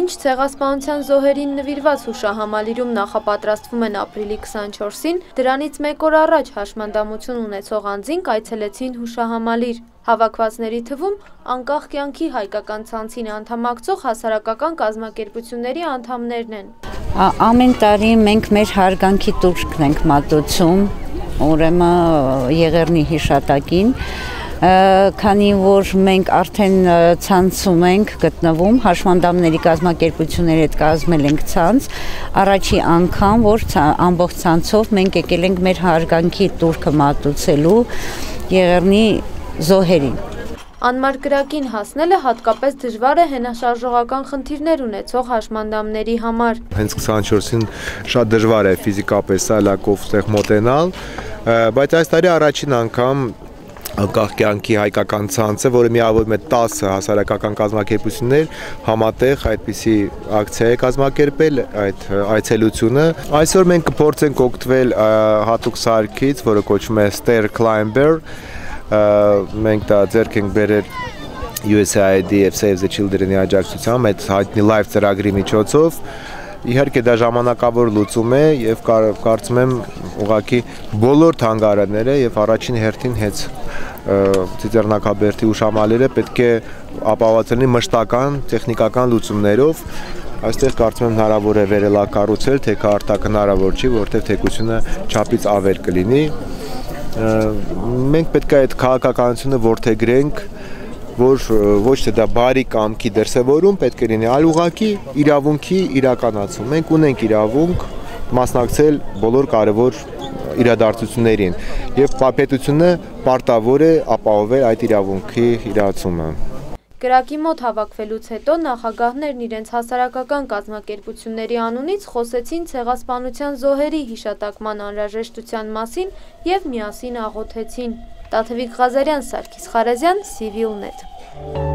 Մինչ ցեղասպանության զոհերին նվիրված հուշահամալիրում նախապատրաստվում են ապրիլի 24-ին, դրանից մեկ օր առաջ հաշմանդամություն ունեցող անձինք այցելեցին հուշահամալիր։ Հավաքվածների թվում անկախ կյանքի հայկական ցանցին անդամակցող հասարակական կազմակերպությունների անդամներն են։ Ամեն տարի մենք մեր հարգանքի տուրքն ենք մատուցում, ուրեմն Եղեռնի հիշատակին, քանի որ մենք արդեն ցանցում ենք գտնվում, հաշմանդամների կազմակերպությունների հետ կազմել ենք ցանց, առաջի անգամ, որ ամբողջ ցանցով մենք եկել ենք մեր հարգանքի տուրքը մատուցելու Եղեռնի զոհերին։ Անմարգրակին հասնելը հատկապես դժվար է հենաշարժողական խնդիրներ ունեցող հաշմանդամների համար։ Հենց 24-ին շատ դժվար է ֆիզիկապես սալակով ստեղ մոտենալ, բայց այս տարի առաջին անգամ Անկախ կյանքի հայկական ցանցը, որը միավորում է 10 հասարակական կազմակերպություններ, համատեղ այդպիսի ակցիա է կազմակերպել, այդ այցելությունը։ Այսօր մենք կփորձենք օգտվել հատուկ սարքից, որը կոչվում է Stair Climber, մենք դա ձեռք ենք բերել USAID եւ Save the Children-ի աջակցությամբ, այդ հայտնի live ծրագրի միջոցով։ Իհարկե դա ժամանակավոր լուծում է եւ կարծում եմ ուղղակի բոլոր թանգարանները եւ առաջին հերթին հենց Ծիծեռնակաբերդի հուշահամալիրը պետք է ապահովված լինի մշտական տեխնիկական լուծումներով։ Այստեղ կարծում եմ հնարավոր է վերելակառուցել, թե քարտակ հնարավոր չի, որովհետեւ թեկությունը չափից ավել կլինի։ Մենք պետք է այդ քաղաքականությունը որդեգրենք, որ ոչ թե դա բարի կամքի դրսևորում պետք է լինի, այլ ուղղակի իրավունքի իրականացում։ Մենք ունենք իրավունք մասնակցել բոլոր կարևոր իրադարձություններին եւ պետությունը պարտավոր է ապահովել այդ իրավունքի իրացումը։ Կրակի մոտ հավաքվելուց հետո նախագահներն իրենց հասարակական կազմակերպությունների անունից խոսեցին ցեղասպանության զոհերի հիշատակման անհրաժեշտության մասին եւ միասին աղոթեցին։ Տաթևիկ Ղազարյան, Սարգիս Խարազյան, CivilNet։